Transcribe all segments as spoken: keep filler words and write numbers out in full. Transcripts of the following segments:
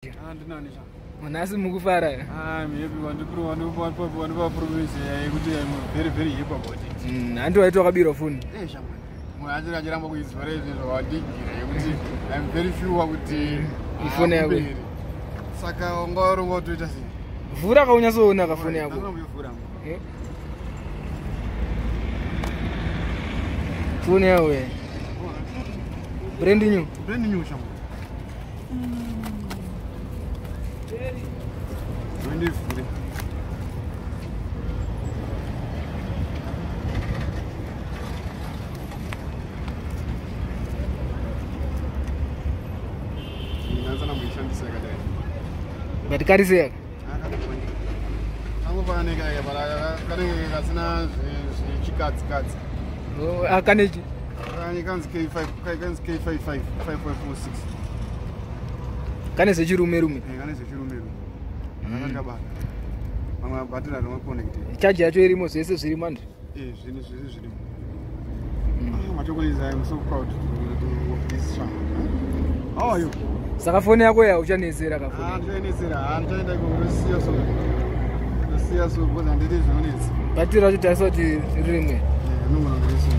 Manasi mukufara. Ah, maybe one to prove one one one one promise. I would be very very hip about it. Hmm. Antu aitwa kabiro phone. Eh, shaman. Mwaje na jiramba kuizi very very big. I'm very few kuti ifone yako. Saka ngoro ngoto ita si. Vura kaunyasoona ka phone yako. Eh? Phone yawe. Brand new. Brand new shaman. Brand new phone. But karise. Ango bana nega bala kare kasina chikats kats. Oh, akaneji. Ani kans K five, kans K five five, five five four six. Kane se chirume rume. Eh, kane se chirume rume. Ananga bana. Mama battery no connect. Charge yacho irimo sese zviri manje. Eh, zvino zvino zvino. Ah, machokoliza, I'm so proud to work this channel. How are you? Saka phone yako ya uchanesera ka phone. Ah, uchanesera. Antaenda kusiya so. Kusiya so bona ndiri zvonetsi. Battery yacho tasoti rimwe. Eh, nongona ndiri.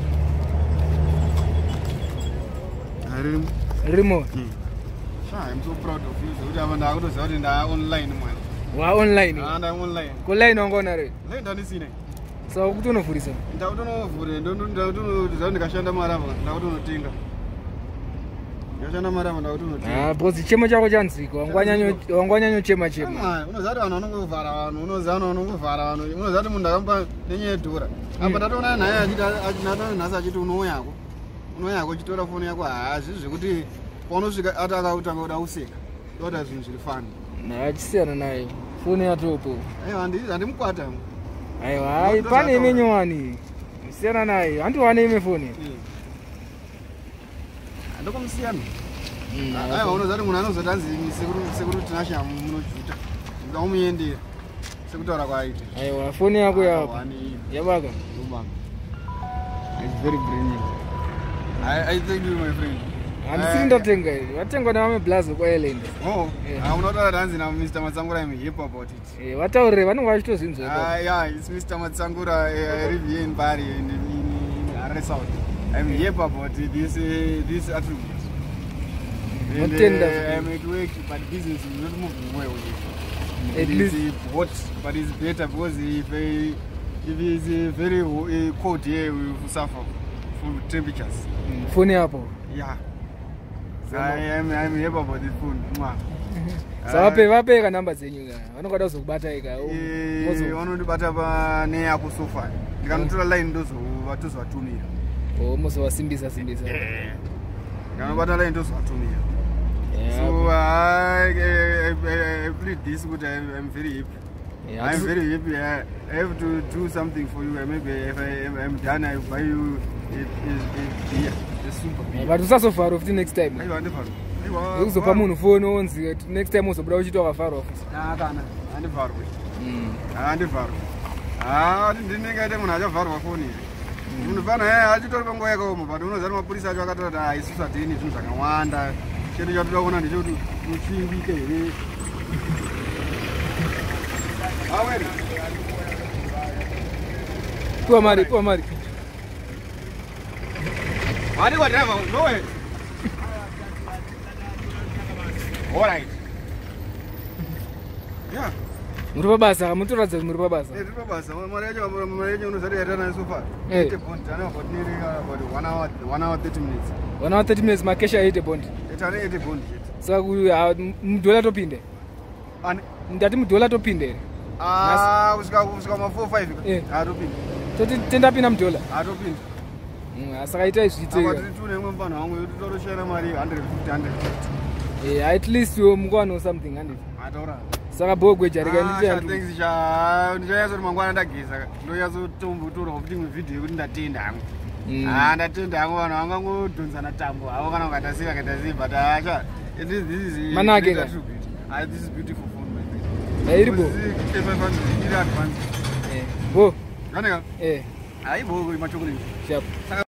Arim. Rimo. I'm so proud of you. So I'm going to say that online man. Wa online. Ah, I'm online. Ko line ngona re. Line ndani sine. So kutonofurisa. Ndautonofure ndo ndo ndikashanda marava ndautonotinga. Ndashanda marava ndautonotinga. Ah, bozi chemo chako chanziko. Wangwanyanyo wangwanyanyo chema chema. Ah, unozati vanhu vanongovhara vanhu, unozana vanongovhara vanhu. Unozati munhu akampa nenyedhura. Apa tatoona naye achita achinato nhasi achiti unoyako. Unoyako chitora phone yako hazi zvekuti paunosvika ati akautanga kuda useka. Ndoda zvinhu zviri fani. Na achisiyana naye. Phone yatopo. Aiwa handiri handimukwata. Aiwa, hai pane imenyowani. Siyana naye. Hantu wane ime phone. Ndokomsiyana. Aiwa unozati munhu anozotanzi sekuru sekuru Tinashe munojuta. Ndaumuendera. Sekutaura kwaite. Aiwa, phone yako yapo. Yabaka. Yabaka. It's very brilliant. I I thank you my friend. Andisiri ndatenga hivi. Watengwa na wame blazo kwa Island. Oh. Ah, unotaura danzi na Mister Matsangura I'm hip about it. Eh, wataurire vanenge vachitozinzwa. Ah, yeah, it's Mister Matsangura I live here in Mbare in in Harare South. I'm hip about it. This uh, this attribute. And, uh, I'm at work, but business is not moving well with it. At least what, but it's better because if uh, if it's uh, very uh, cold here, we will suffer from temperatures. Phone yapo. Yeah. I am I'm happy about the phone. So vape vape ka number dzenyu ka. Vanokwada kuzokubata ika. Eh, vanondibata pa ne yako sofa. Ndikanotora line ndozo vatozvatumira. Oh, muzo wasimbisa simbisa. Eh. Ndikanobata line ndozvatumira. So I, I, I, I plead this, but I'm, I'm very happy. Yeah, I'm very happy. I, I have to do something for you. Maybe if I am done, I buy you a, a, a beer, a super beer. But usaso far off the next time. I want to far. Uzopa munhu phone onzi next time uzobuda uchitoka far off. Ah, kana. Andi far off. Mm. Andi far. Ah, ndinenge ate munhu achavarwa phone here. Munhu fana eh achitori panguva yakaoma, but unozati mapurisa acho akatoti ah isusu atini zvinhu zvakawanda. Chete chatoda kuona ndechoti muchimbike here. Aweri. Puwa mari, puwa mari. Wadi kwa driver, no way. All right. Yeah. Muri pabasa, mutoradza muri pabasa. Eh, muri pabasa. Mari yacho mari yacho unozati yatana so far. Eh. eight bond, tana about nearly about one hour, one hour thirty minutes. one hour thirty minutes makesha eight bond. Tana eight bond. Saka mdola topinde. Ani ndati mdola topinde. Ah, usika usika ma four five. Eh, atopinde. Toti tenda pina mdola. Atopinde. Mm, asakaita izvite. Akati tune mwe mfana wangu yotoroshera mari one hundred fifty one hundred fifty. Eh, at least you mngwano something handif. Atora. Saka Gweja rika nditi antu. Ah, thanks cha ndichayazo mangwana ndageza. Ndoyazo tombo tora kuti mu video kuti ndatenda hangu. Ah, ndatenda hangu vanhu vanga ngodhonzana tambo. Havo kana ukatasiva katasiva but acha. It is this is Manake. Ah, this is beautiful phone my friend. Eh, iribo. K five hundred iri advance. Eh. Bo. Kaneka? Eh. Ai bo machokolini. Sharp.